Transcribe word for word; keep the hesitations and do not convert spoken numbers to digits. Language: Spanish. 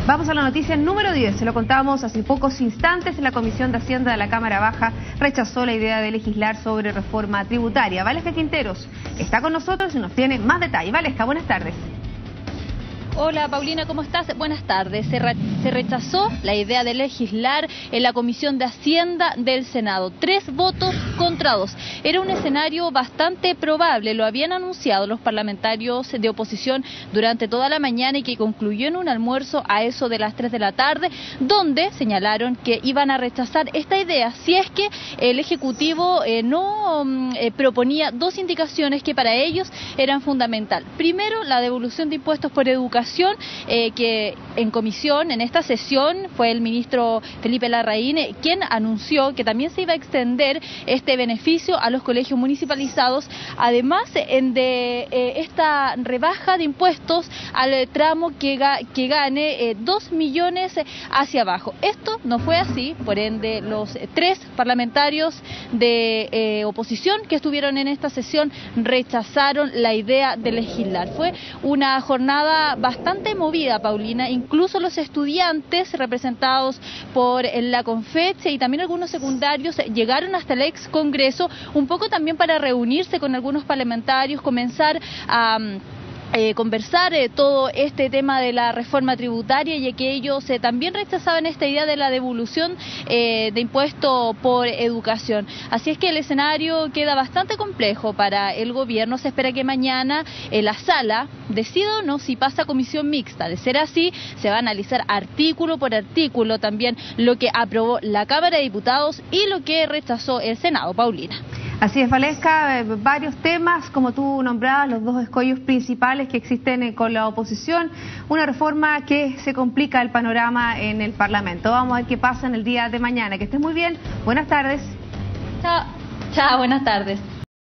Vamos a la noticia número diez. Se lo contábamos hace pocos instantes. La Comisión de Hacienda de la Cámara Baja rechazó la idea de legislar sobre reforma tributaria. Valesca Quinteros está con nosotros y nos tiene más detalles. Valesca, buenas tardes. Hola Paulina, ¿cómo estás? Buenas tardes. Se, re se rechazó la idea de legislar en la Comisión de Hacienda del Senado. Tres votos contra dos. Era un escenario bastante probable, lo habían anunciado los parlamentarios de oposición durante toda la mañana y que concluyó en un almuerzo a eso de las tres de la tarde, donde señalaron que iban a rechazar esta idea si es que el Ejecutivo eh, no eh, proponía dos indicaciones que para ellos eran fundamentales. Primero, la devolución de impuestos por educación. Eh, que en comisión, en esta sesión, fue el ministro Felipe Larraín eh, quien anunció que también se iba a extender este beneficio a los colegios municipalizados, además en de eh, esta rebaja de impuestos al eh, tramo que, ga que gane eh, dos millones hacia abajo. Esto no fue así, por ende los eh, tres parlamentarios de eh, oposición que estuvieron en esta sesión rechazaron la idea de legislar. Fue una jornada bastante bastante movida, Paulina. Incluso los estudiantes representados por la Confeche y también algunos secundarios llegaron hasta el ex Congreso, un poco también para reunirse con algunos parlamentarios, comenzar a Eh, conversar eh, todo este tema de la reforma tributaria, y que ellos eh, también rechazaban esta idea de la devolución eh, de impuesto por educación. Así es que el escenario queda bastante complejo para el gobierno. Se espera que mañana eh, la sala decida o no si pasa a comisión mixta. De ser así, se va a analizar artículo por artículo también lo que aprobó la Cámara de Diputados y lo que rechazó el Senado. Paulina. Así es, Valesca, eh, varios temas, como tú nombrabas, los dos escollos principales que existen eh, con la oposición, una reforma que se complica el panorama en el Parlamento. Vamos a ver qué pasa en el día de mañana. Que estés muy bien, buenas tardes. Chao, chao, buenas tardes.